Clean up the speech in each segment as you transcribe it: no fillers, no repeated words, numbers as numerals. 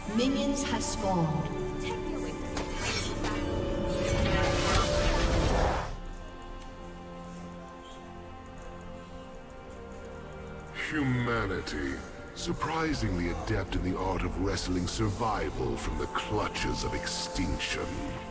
Minions have spawned. Humanity. Surprisingly adept in the art of wrestling survival from the clutches of extinction.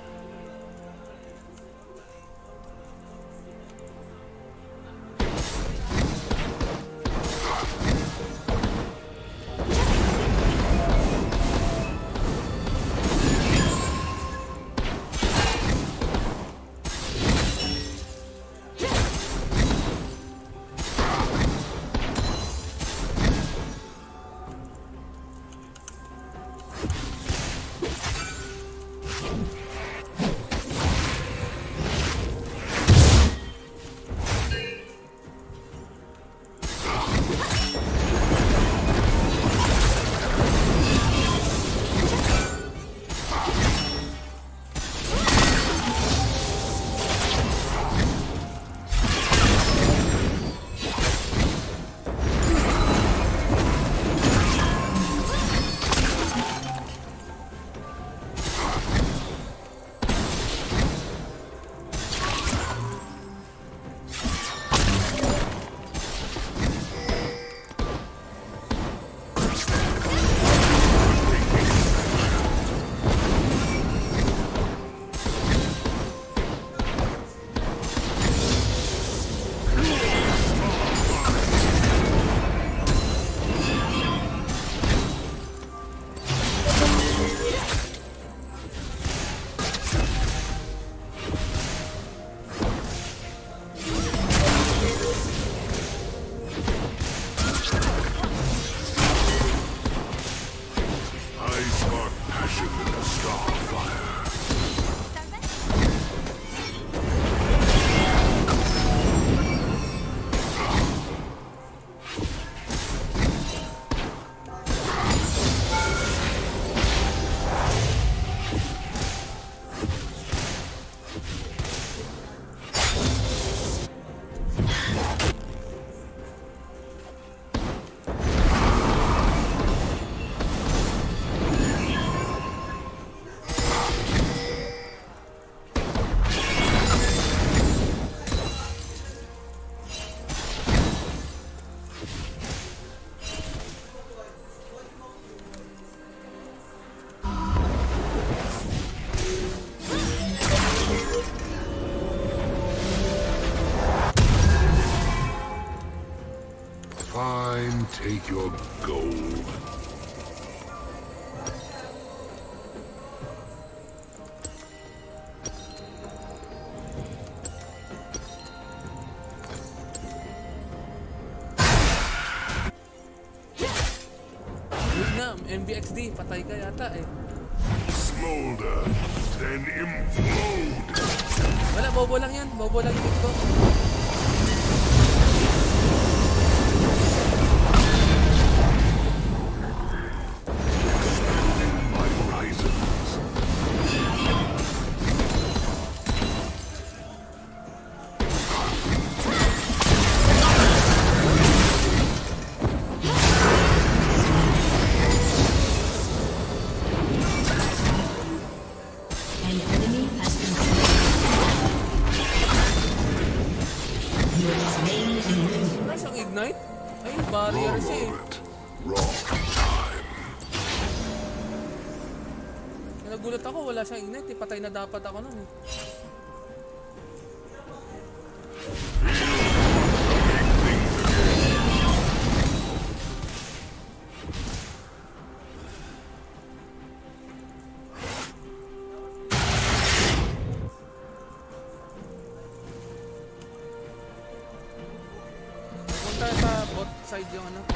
Take your gold. MBXD, patay ka yata eh. Smolder, then implode. Wala, bobo lang yan. Bobo lang yung ko. Nagulat ako, wala siyang ignite, patay na dapat ako nun eh. Punta sa bot side yung ano.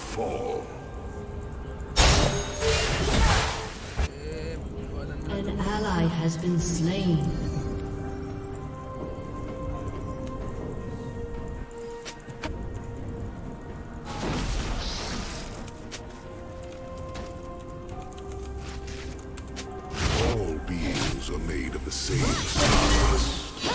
fall. An ally has been slain. All beings are made of the same stardust.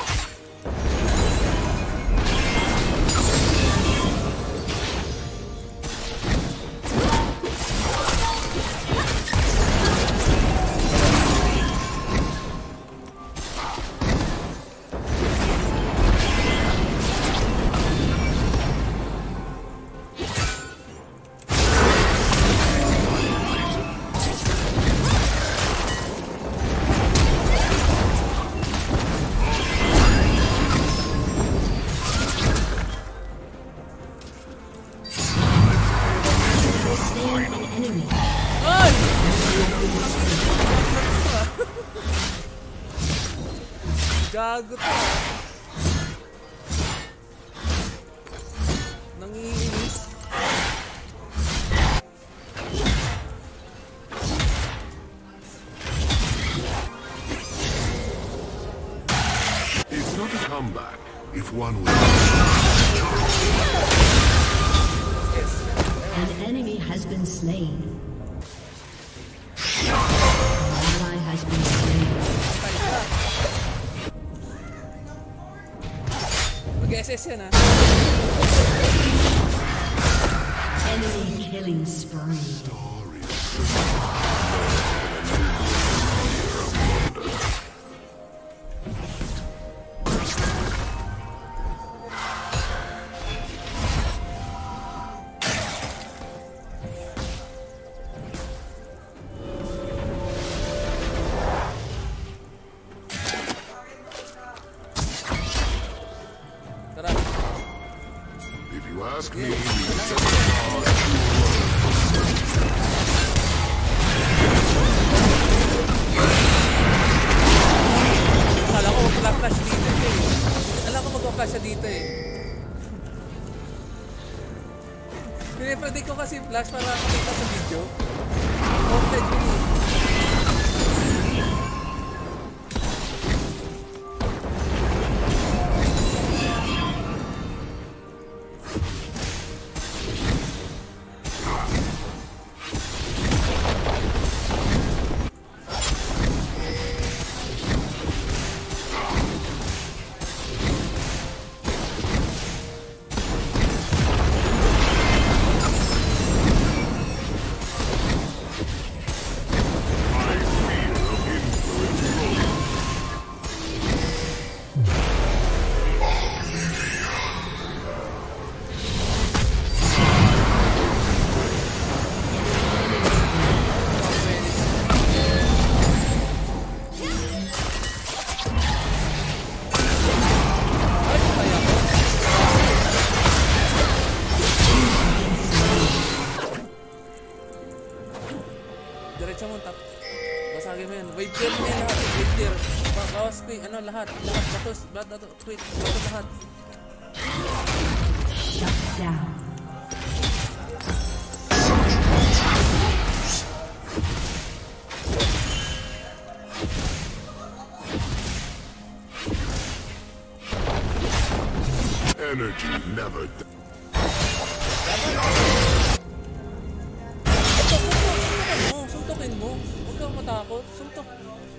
Ay! Gago to. Nangiinis. It's not a comeback if one will. An enemy has been slain. An ally has been slain. Mag-SS yan ah. Enemy killing spree. Tara. If you ask me, Akala ko mag-flash dito eh. Akala ko mag-flash siya dito eh. Pinipredict ko kasi flash para makita sa video. Okay, Jimmy. Diretso mo, tap. Basagin mo yan. Wave clear mo yan lahat. Wave clear. Bawas ko ano, lahat. Lahat. Batos. Batos. Wait. Batos lahat. Shut down. energy never dies. Suntukin mo. Huwag kang matakot. Suntok.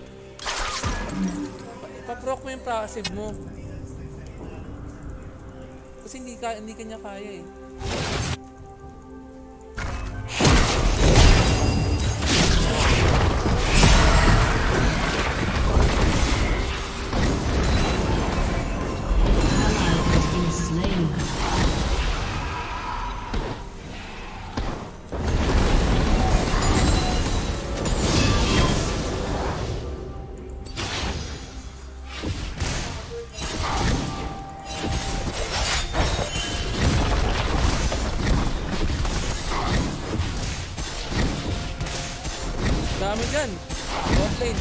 Ipaproc mo yung passive mo. Kasi hindi kanya kaya eh. Dami dyan. Bot lane.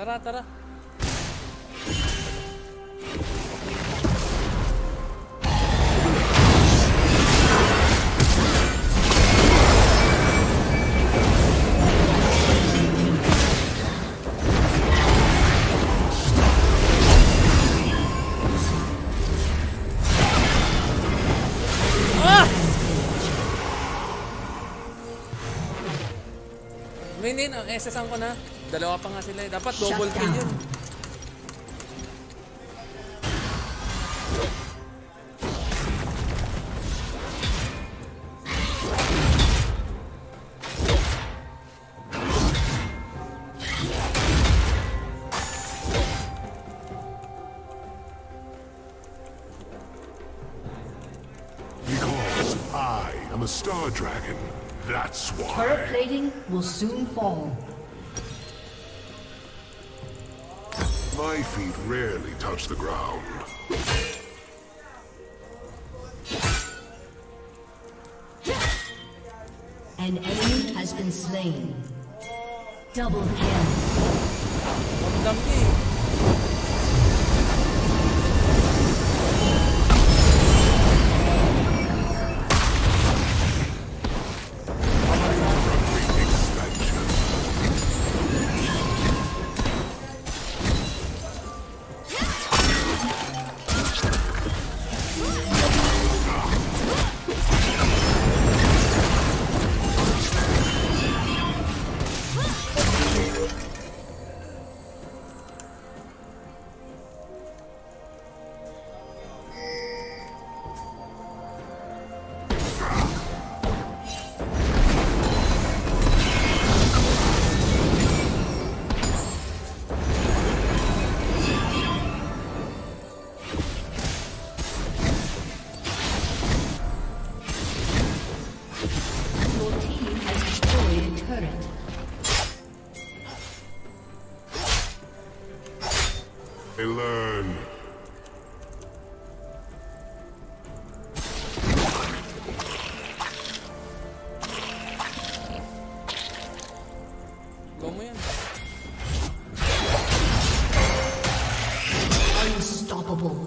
Tara, tara. Minin, ang SS-an ko na. Dalawa pa nga sila eh. Dapat double kill yun. Because I am a star dragon. That's why. Turret plating will soon fall. My feet rarely touch the ground. An enemy has been slain. Double kill. Ang dami. They learn. Go mo yan. Unstoppable.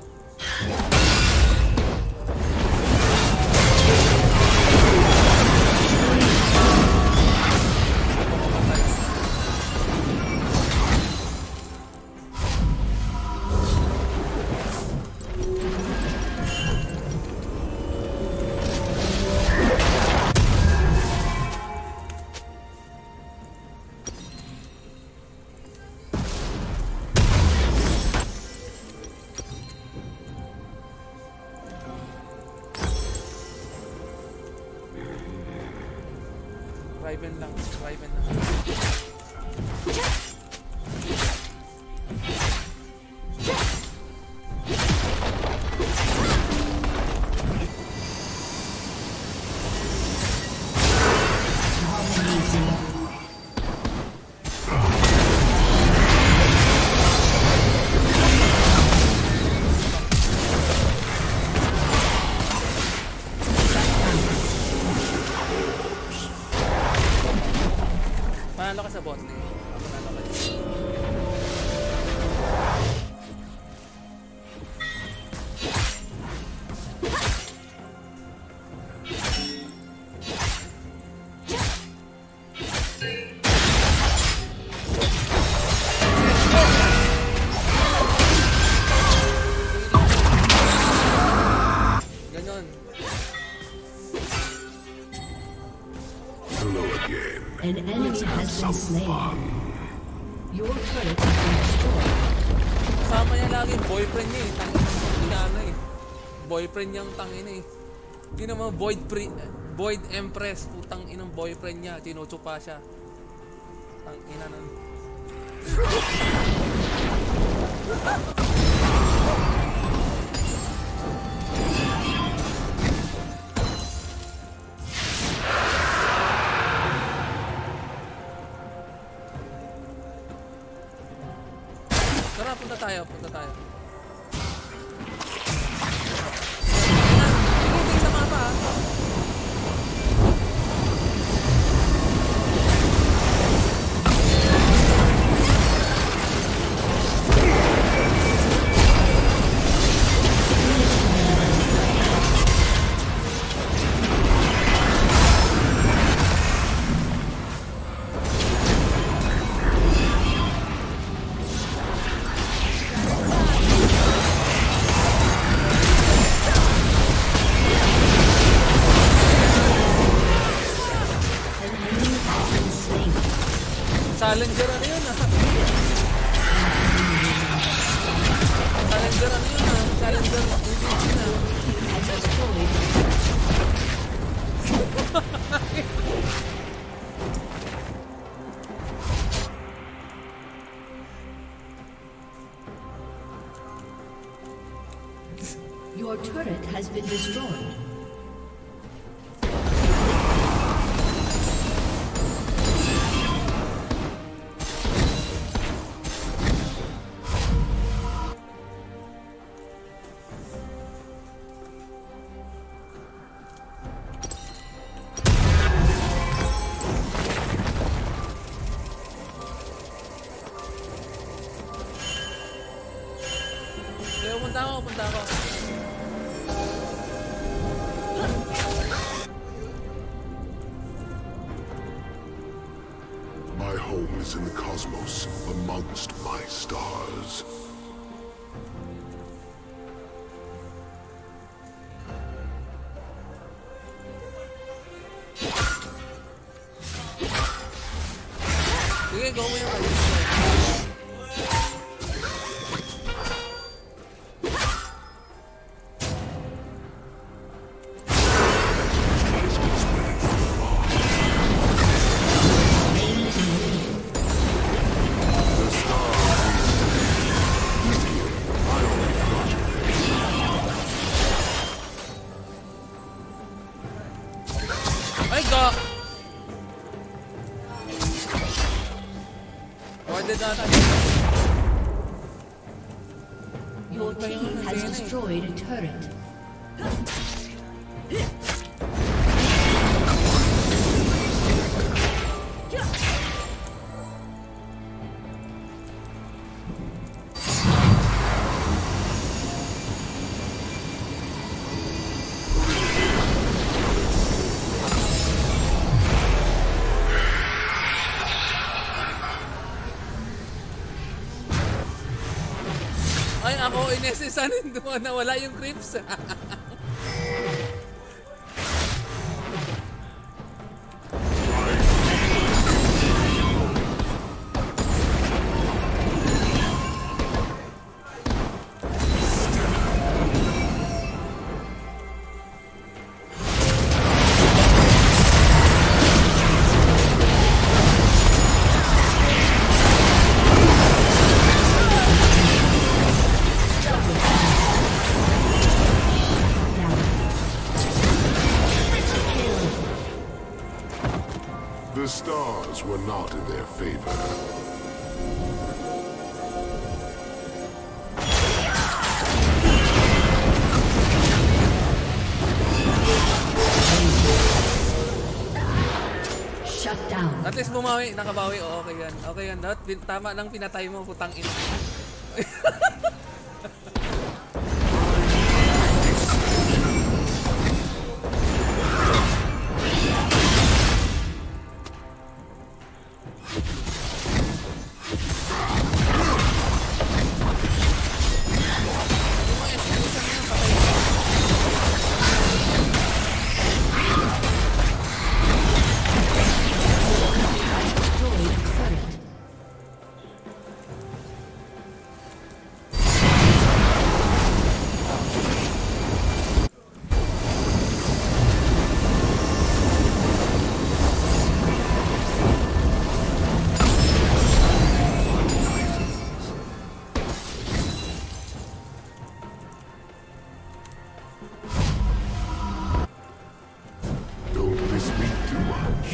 Riven lang, Riven lang. Panalo ka sa bot lane. Panalo ka dyan. Ganon. Hello again. An enemy has been slain. Your turret has been destroyed. Kasama niya lagi yung boyfriend niya eh. Tangin ng inana eh. Boyfriend niyang tangin eh. Yun naman, Void Empress. Putang inang boyfriend niya. Tinutsupa siya. Tang ina ng... Tara, punta tayo, punta tayo. Tingin sa mapa ha. Challenger ano yun ah. Challenger ano yun ah. Challenger MVP na. Has destroyed. Your turret has been destroyed. Punta ako. My home is in the cosmos, amongst my stars. Sige, go mo yung kayo. Ay, go! Ordered na natin. Your team has destroyed a turret. Ay, ako inesesanin doon na wala yung creeps. The stars were not in their favor. Shut down. At least bumawi, nakabawi. O, okay yan. Okay yan. Tama lang pinatay mo, putang ina. Don't misspeak too much.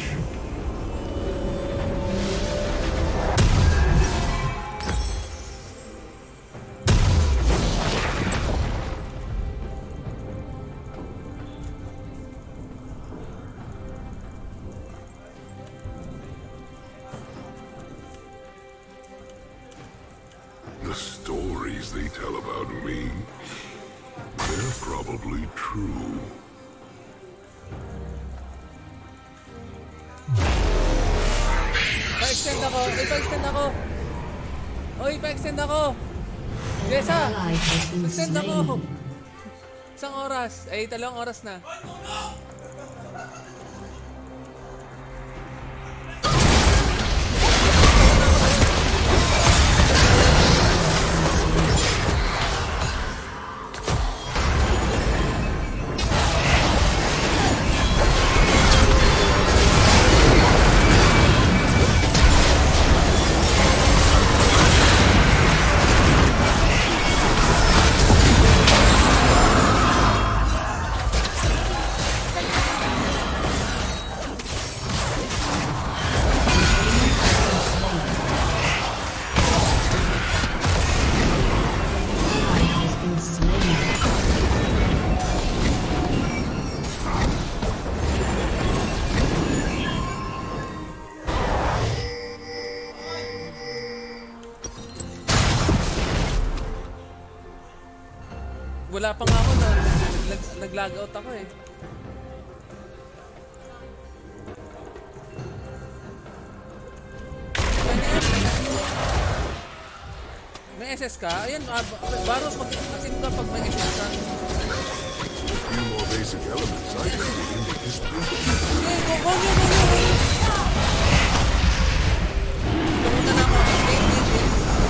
The stories they tell about me, they're probably true. Pa-extend ako. Pa-extend ako. Oy, pa-extend ako. Desa, Ally has been extend ako. slain. Isang oras. Ay, 2 oras na. Wala pa nga ako na nag-log out ako eh. May SS ka? Ayan, Baros, mag-asin ka pag may SS ka. A few more basic elements, I think we can make this pretty. Okay, go! Pumunta na ako. Wait.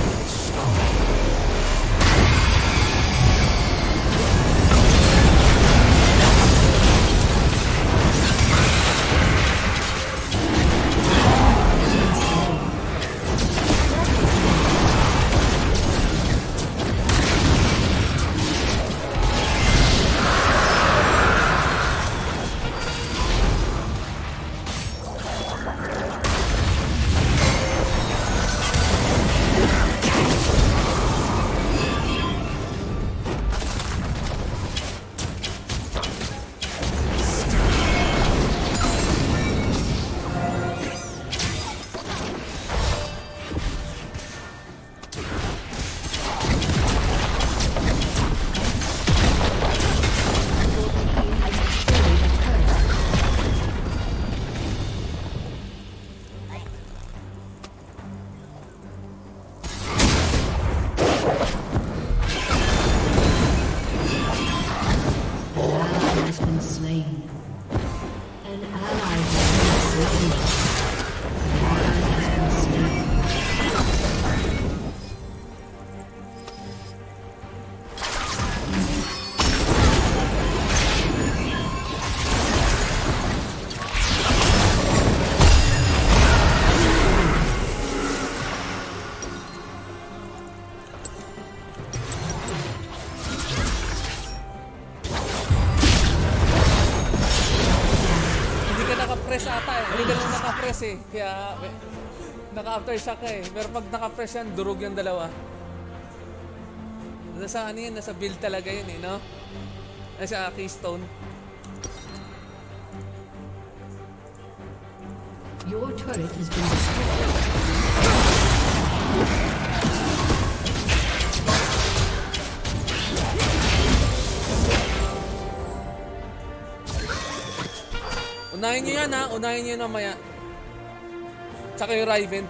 Kaya naka-aftershock ka eh. Pero pag naka-press yan, durog yung dalawa. Nasa ano yun? Nasa build talaga yun eh, no? Nasa keystone. Your turret has been destroyed. Unahin nyo yan ha. Unahin nyo yan mamaya. Tsaka yung Riven.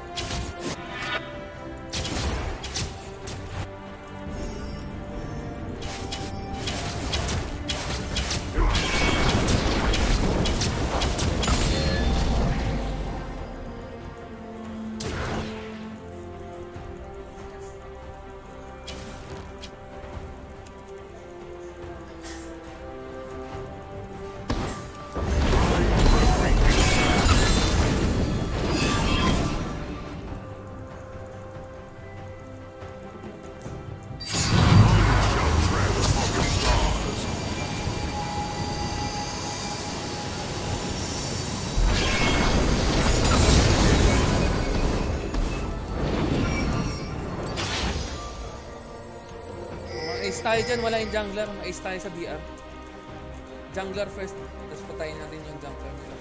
Tayo dyan, wala yung jungler. Ma-ace tayo sa DR. Jungler first, tapos patayin natin yung jungler nila.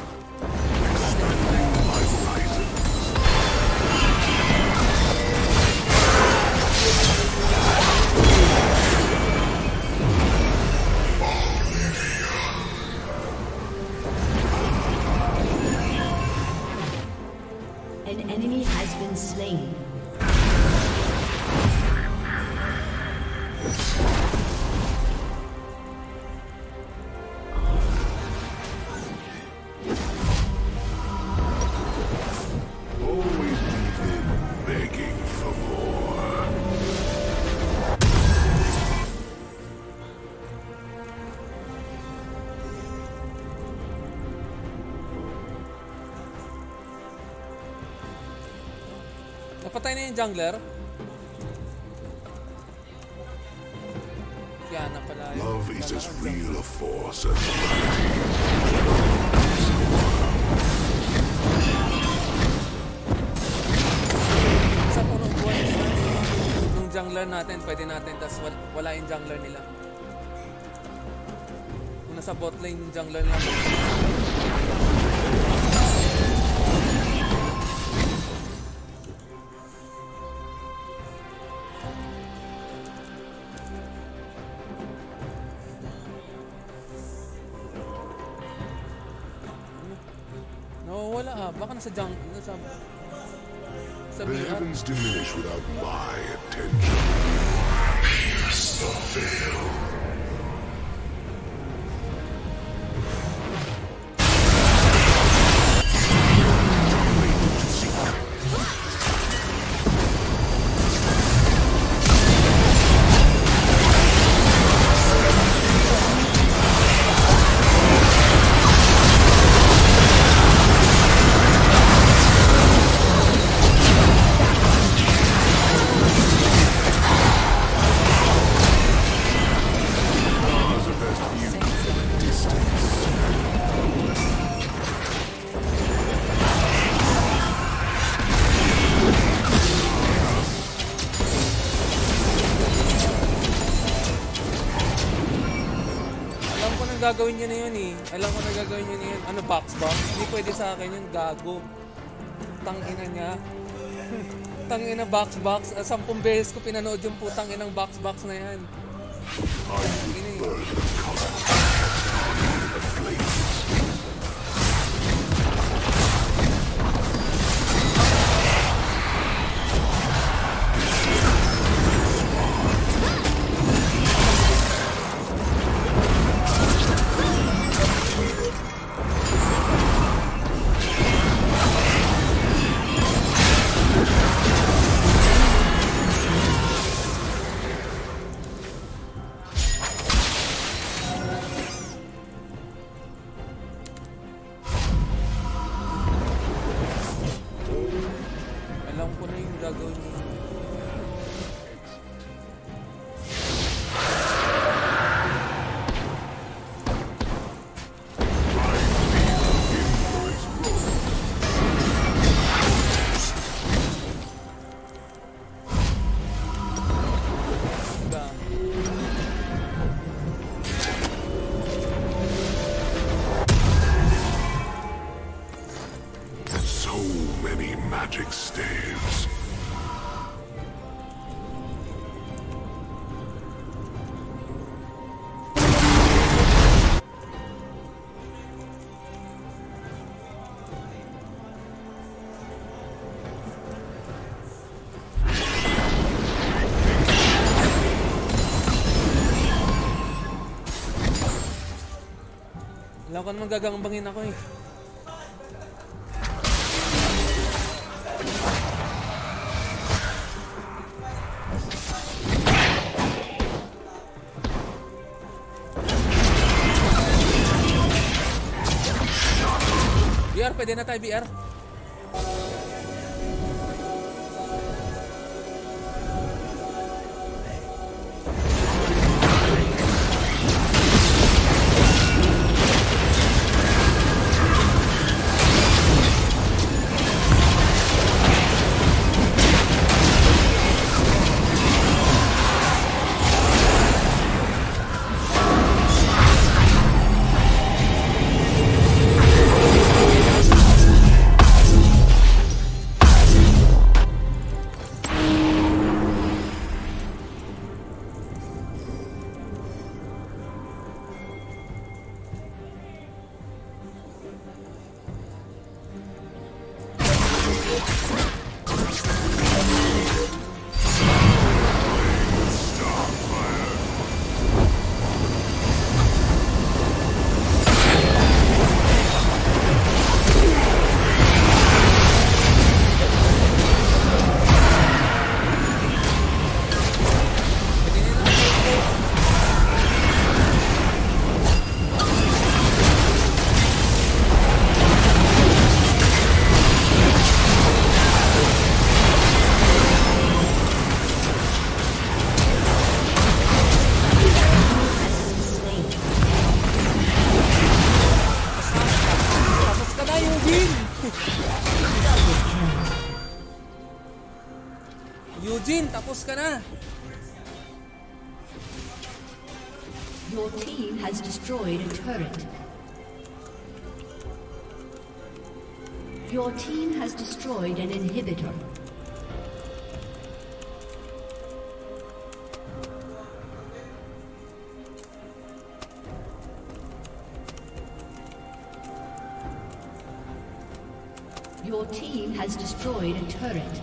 An enemy has been slain. Napatay na yung jungler. Kiana pala yun. Love is as real a force as sa punong buwan nung jungler natin, pwede natin, tapos wala yung jungler nila. Kung nasa bot lane yung jungler natin. wala ah. Baka nasa junk. Nasa... Sa The VR. heavens diminish without my attention. Pierce the veil. Gagawin niya na yun eh. Alam ko na gagawin niya na yun. Ano, box? Hindi pwede sa akin yun, gago. Tangina niya. Tangina box. 10 beses ko pinanood yung putang inang box na yan. Tangina eh. Alam ko naman gagambangin ako eh. BR, pwede na tayo BR. Eugene, tapos ka na. Your team has destroyed a turret. Your team has destroyed an inhibitor. Your team has destroyed a turret.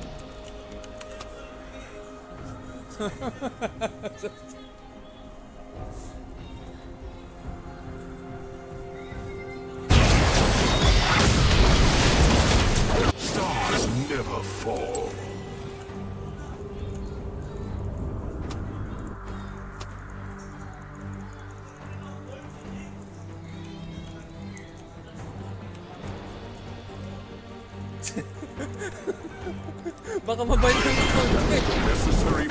Stars never fall. Baka mabalik ng ito. Necessary.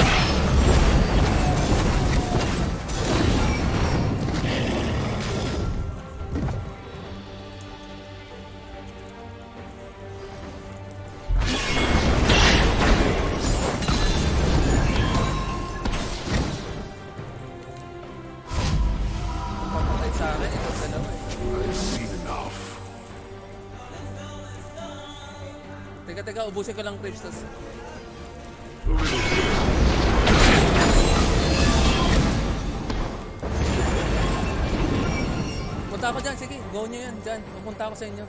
Papatay sa akin, ito dalawa eh. I've seen enough. Teka, ubusin ko lang creeps, tas... Punta ako dyan, sige, go nyo yan, dyan. Pupunta ako sa inyo.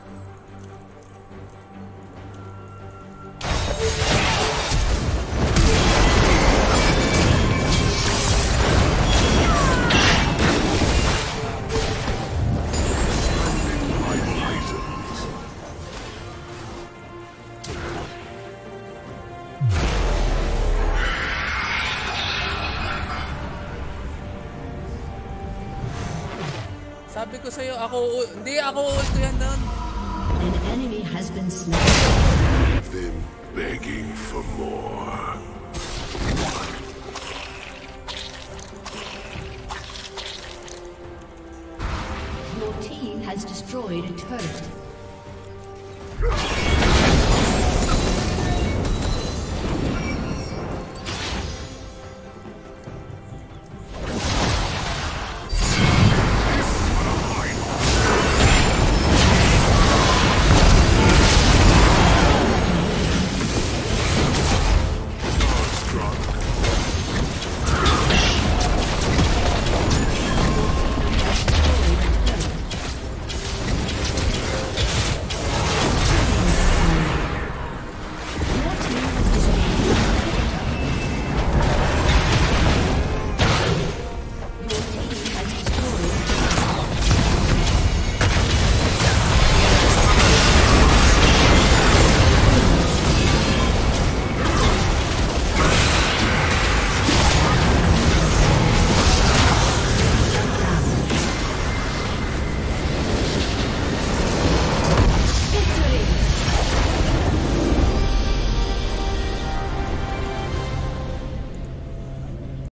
Sabi ko sa'yo, hindi ako ulto yan doon. An enemy has been slain. Then begging for more. Your team has destroyed a turret.